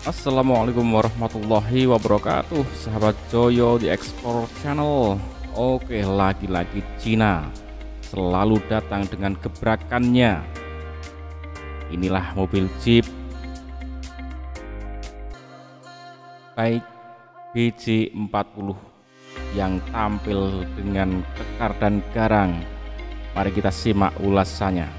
Assalamualaikum warahmatullahi wabarakatuh, sahabat Joyo di Explore Channel. Oke, lagi-lagi Cina selalu datang dengan gebrakannya. Inilah mobil Jeep baik BJ40 yang tampil dengan kekar dan garang. Mari kita simak ulasannya.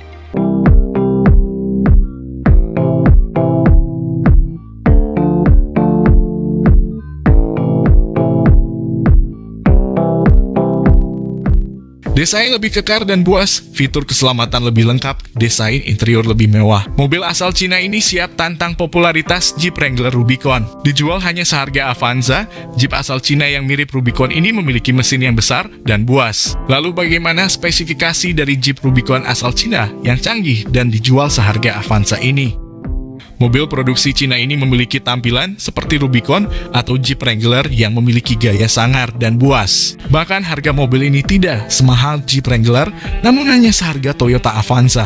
Desain lebih kekar dan buas, fitur keselamatan lebih lengkap, desain interior lebih mewah. Mobil asal Cina ini siap tantang popularitas Jeep Wrangler Rubicon. Dijual hanya seharga Avanza, Jeep asal Cina yang mirip Rubicon ini memiliki mesin yang besar dan buas. Lalu bagaimana spesifikasi dari Jeep Rubicon asal Cina yang canggih dan dijual seharga Avanza ini? Mobil produksi Cina ini memiliki tampilan seperti Rubicon atau Jeep Wrangler yang memiliki gaya sangar dan buas. Bahkan harga mobil ini tidak semahal Jeep Wrangler, namun hanya seharga Toyota Avanza.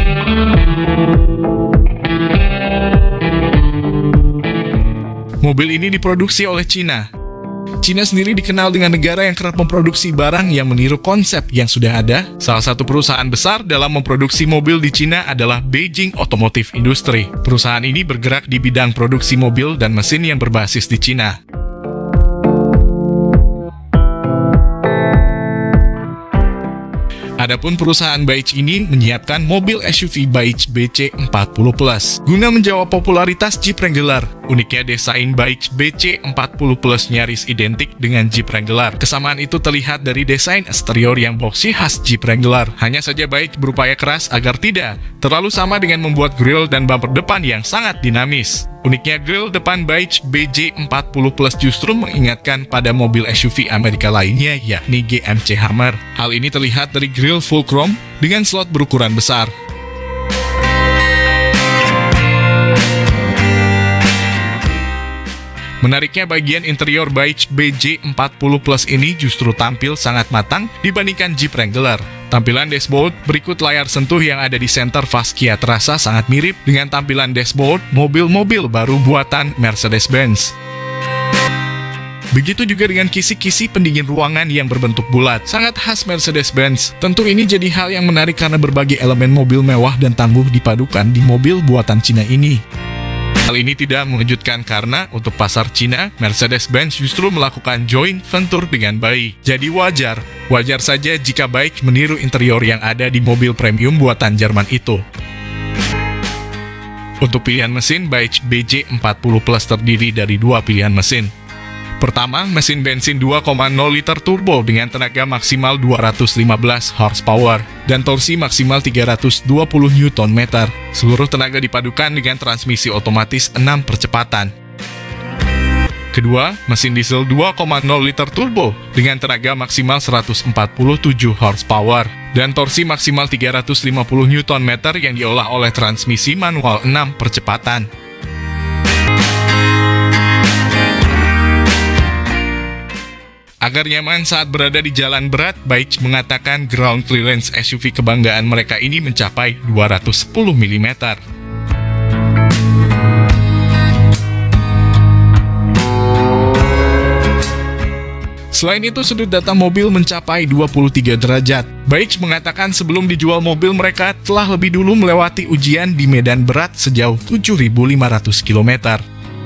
Mobil ini diproduksi oleh Cina. Cina sendiri dikenal dengan negara yang kerap memproduksi barang yang meniru konsep yang sudah ada. Salah satu perusahaan besar dalam memproduksi mobil di Cina adalah Beijing Automotive Industry. Perusahaan ini bergerak di bidang produksi mobil dan mesin yang berbasis di Cina. Adapun perusahaan Baic ini menyiapkan mobil SUV Baic BC40 Plus. Guna menjawab popularitas Jeep Wrangler, uniknya desain Baic BC40 Plus nyaris identik dengan Jeep Wrangler. Kesamaan itu terlihat dari desain eksterior yang boxy khas Jeep Wrangler. Hanya saja Baic berupaya keras agar tidak terlalu sama dengan membuat grill dan bumper depan yang sangat dinamis. Uniknya grill depan Baic BJ40 Plus justru mengingatkan pada mobil SUV Amerika lainnya yakni GMC Hummer. Hal ini terlihat dari grill full chrome dengan slot berukuran besar. Menariknya bagian interior Baic BJ40 Plus ini justru tampil sangat matang dibandingkan Jeep Wrangler. Tampilan dashboard berikut layar sentuh yang ada di center fascia terasa sangat mirip dengan tampilan dashboard mobil-mobil baru buatan Mercedes-Benz. Begitu juga dengan kisi-kisi pendingin ruangan yang berbentuk bulat, sangat khas Mercedes-Benz. Tentu ini jadi hal yang menarik karena berbagai elemen mobil mewah dan tangguh dipadukan di mobil buatan Cina ini. Hal ini tidak mengejutkan karena untuk pasar Cina, Mercedes-Benz justru melakukan joint venture dengan baik. Jadi wajar saja jika baik meniru interior yang ada di mobil premium buatan Jerman itu. Untuk pilihan mesin, Baic BJ40 Plus terdiri dari dua pilihan mesin. Pertama, mesin bensin 2,0 liter turbo dengan tenaga maksimal 215 horsepower dan torsi maksimal 320 Nm. Seluruh tenaga dipadukan dengan transmisi otomatis 6 percepatan. Kedua, mesin diesel 2,0 liter turbo dengan tenaga maksimal 147 horsepower dan torsi maksimal 350 Nm yang diolah oleh transmisi manual 6 percepatan. Agar nyaman saat berada di jalan berat, Baic mengatakan ground clearance SUV kebanggaan mereka ini mencapai 210 mm. Selain itu, sudut data mobil mencapai 23 derajat. Baic mengatakan sebelum dijual mobil mereka telah lebih dulu melewati ujian di medan berat sejauh 7.500 km.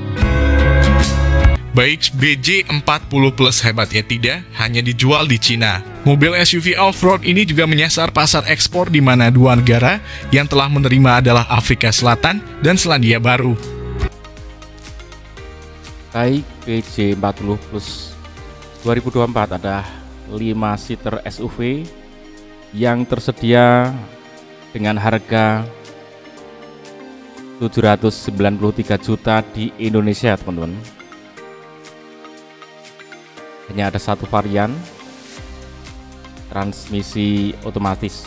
Baic BJ40 Plus hebatnya tidak hanya dijual di Cina. Mobil SUV off-road ini juga menyasar pasar ekspor di mana dua negara yang telah menerima adalah Afrika Selatan dan Selandia Baru. Baik BJ40 Plus 2024 ada 5-seater SUV yang tersedia dengan harga 793 juta di Indonesia, teman-teman. Hanya ada satu varian transmisi otomatis,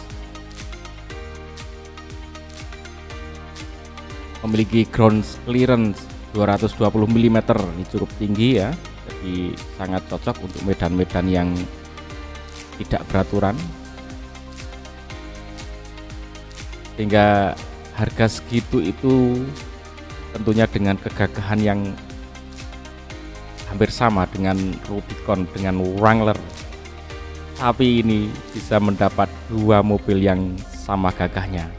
memiliki ground clearance 220 mm. Ini cukup tinggi ya, jadi sangat cocok untuk medan-medan yang tidak beraturan, sehingga harga segitu itu tentunya dengan kegagahan yang hampir sama dengan Rubicon, dengan Wrangler, tapi ini bisa mendapat dua mobil yang sama gagahnya.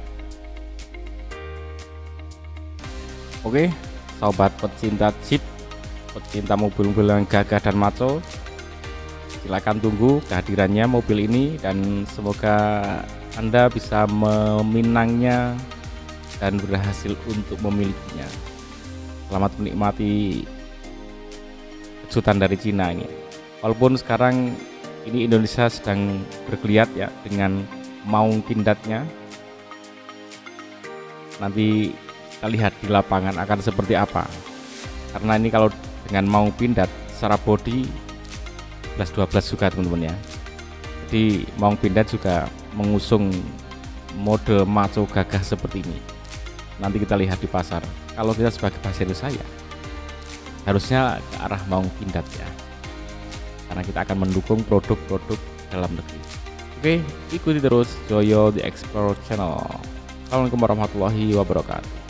Oke, sobat pecinta Jeep, pecinta mobil-mobil yang gagah dan maco, silakan tunggu kehadirannya mobil ini dan semoga Anda bisa meminangnya dan berhasil untuk memilikinya. Selamat menikmati kejutan dari Cina ini. Walaupun sekarang ini Indonesia sedang bergeliat ya dengan maung pindadnya. Nanti kita lihat di lapangan akan seperti apa. Karena ini kalau dengan maung pindad secara body 11-12 juga teman-teman ya. Jadi maung pindad juga mengusung mode maco gagah seperti ini. Nanti kita lihat di pasar. Kalau kita sebagai pasir saya harusnya ke arah maung pindad ya, karena kita akan mendukung produk-produk dalam negeri. Oke, ikuti terus Joyo The Explorer Channel. Assalamualaikum warahmatullahi wabarakatuh.